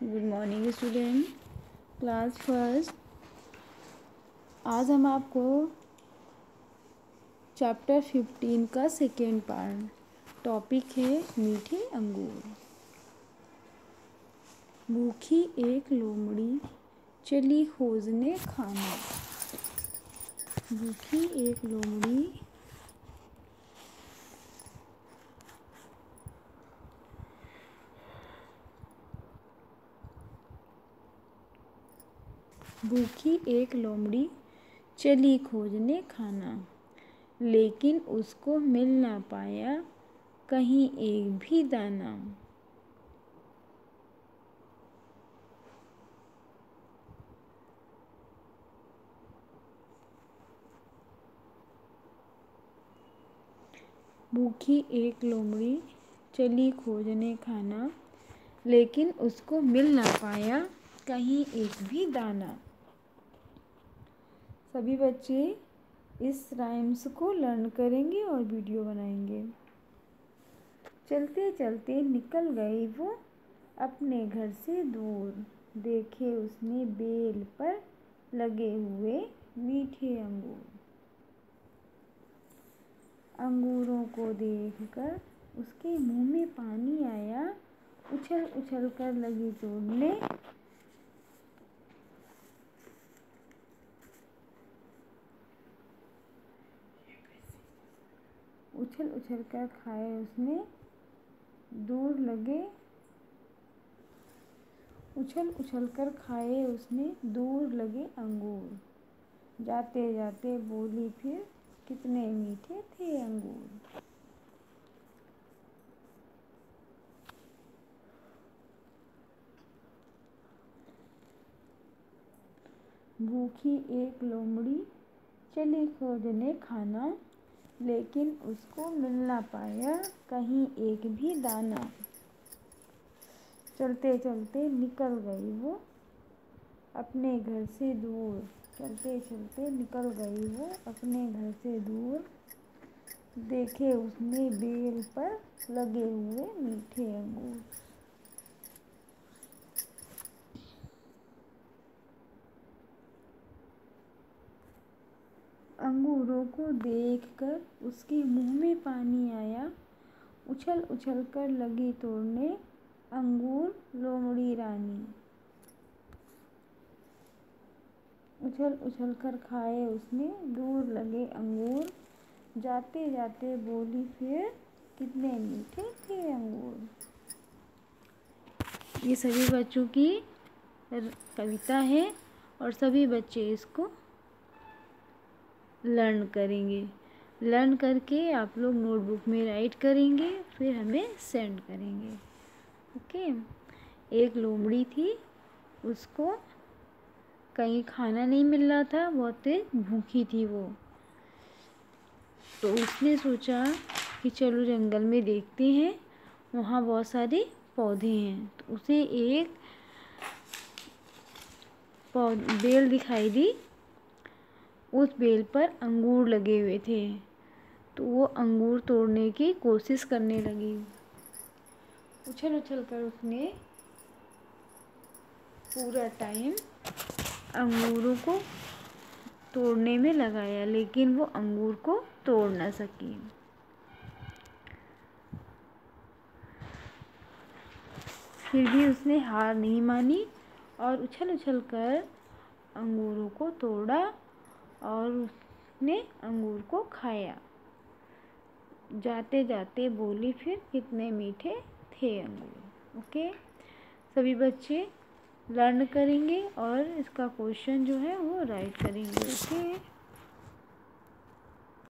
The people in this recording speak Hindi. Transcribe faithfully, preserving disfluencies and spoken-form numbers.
Good morning student, class first. आज हम आपको चैप्टर फिफ्टीन का सेकेंड पार्ट, टॉपिक है मीठे अंगूर। भूखी एक लोमड़ी चली खोजने खाना। भूखी एक लोमड़ी भूखी एक लोमड़ी चली खोजने खाना, लेकिन उसको मिल ना पाया कहीं एक भी दाना। भूखी एक लोमड़ी चली खोजने खाना, लेकिन उसको मिल ना पाया कहीं एक भी दाना। सभी बच्चे इस राइम्स को लर्न करेंगे और वीडियो बनाएंगे। चलते चलते निकल गई वो अपने घर से दूर, देखे उसने बेल पर लगे हुए मीठे अंगूर। अंगूरों को देखकर उसके मुंह में पानी आया, उछल उछल कर लगी तोड़ने। उछल उछल कर खाए उसने दूर लगे उछल उछल कर खाए उसने दूर लगे अंगूर। जाते जाते बोली फिर कितने मीठे थे अंगूर। भूखी एक लोमड़ी चली खोजने खाना, लेकिन उसको मिल ना पाया कहीं एक भी दाना। चलते चलते निकल गई वो अपने घर से दूर, चलते चलते निकल गई वो अपने घर से दूर, देखे उसने बेल पर लगे हुए मीठे अंगूर। अंगूरों को देखकर उसके मुंह में पानी आया, उछल उछल कर लगी तोड़ने अंगूर लोमड़ी रानी। उछल उछल कर खाए उसने दूर लगे अंगूर। जाते जाते बोली फिर कितने मीठे थे अंगूर। ये सभी बच्चों की कविता है और सभी बच्चे इसको लर्न करेंगे। लर्न करके आप लोग नोटबुक में राइट करेंगे, फिर हमें सेंड करेंगे। ओके। एक लोमड़ी थी, उसको कहीं खाना नहीं मिल रहा था, बहुत तेज भूखी थी वो। तो उसने सोचा कि चलो जंगल में देखते हैं, वहाँ बहुत सारे पौधे हैं। तो उसे एक बेल दिखाई दी, उस बेल पर अंगूर लगे हुए थे। तो वो अंगूर तोड़ने की कोशिश करने लगी। उछल उछल कर उसने पूरा टाइम अंगूरों को तोड़ने में लगाया, लेकिन वो अंगूर को तोड़ ना सकी। फिर भी उसने हार नहीं मानी और उछल उछल कर अंगूरों को तोड़ा और उसने अंगूर को खाया। जाते जाते बोली फिर कितने मीठे थे अंगूर। ओके। सभी बच्चे लर्न करेंगे और इसका क्वेश्चन जो है वो राइट करेंगे। ओके।